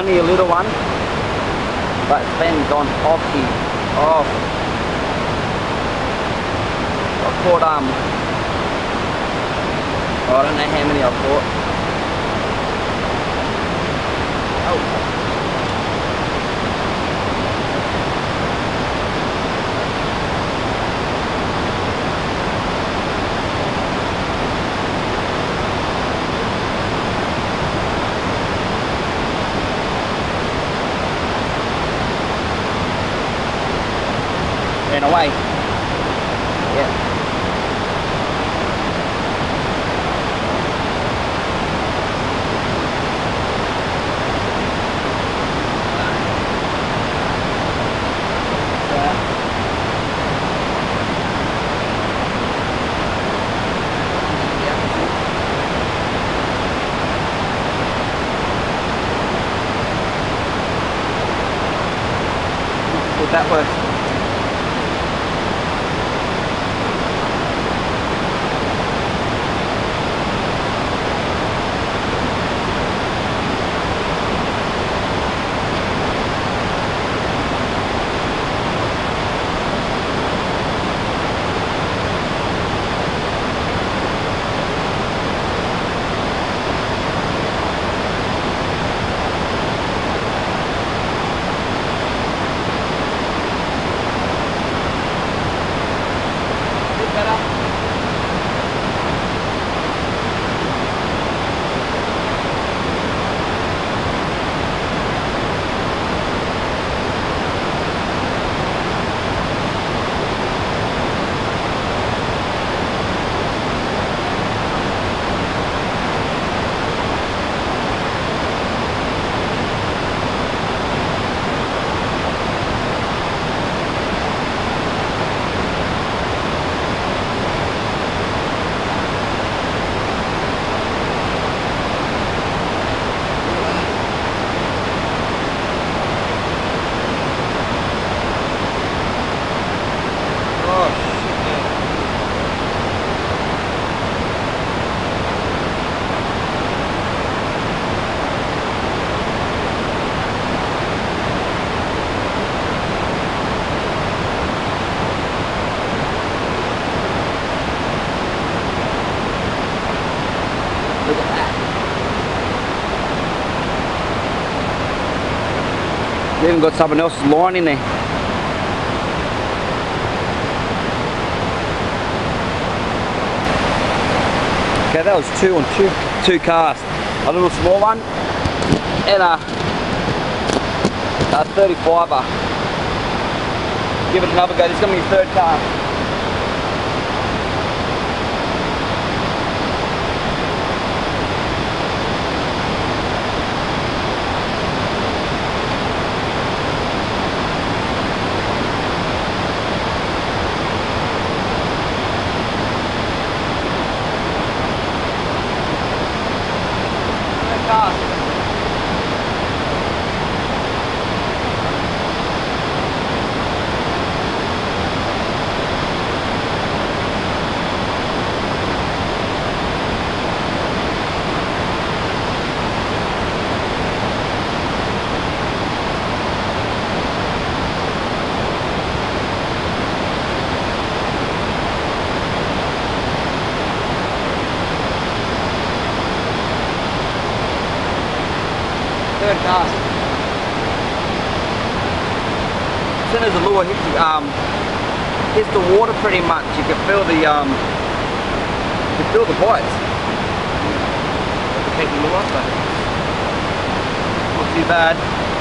only a little one, but it's been gone off here. Oh, I caught I don't know how many I've caught. Oh. Ran away. Yeah. That works. Look at that. They even got someone else's line in there. Okay, that was two on two casts. A little small one and a 35er. Give it another go. This is going to be your third cast. Third cast. As soon as the lure hits the water, pretty much, you can feel the bites. Take the lure, but not too bad.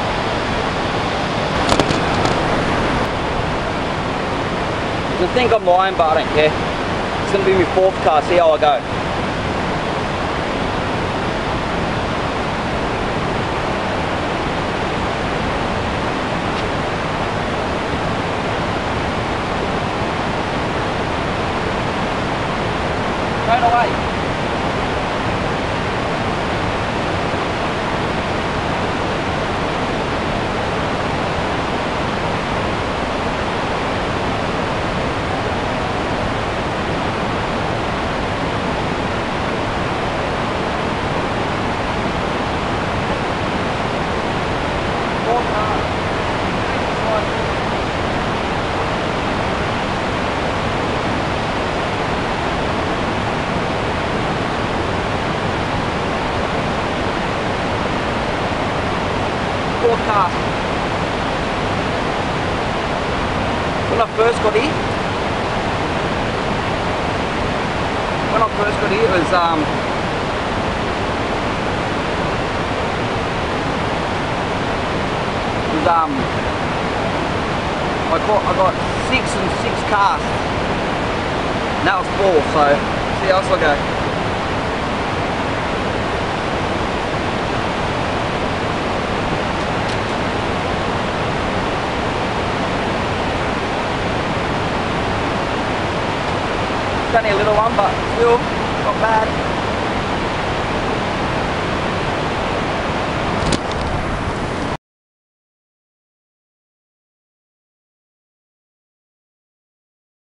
You think I'm lying, but I don't care. It's going to be my fourth cast. See how I go. Right away. When I first got here, it was I got 6 and 6 casts. And that was 4, so see how else I go. It's only a little one, but still not bad.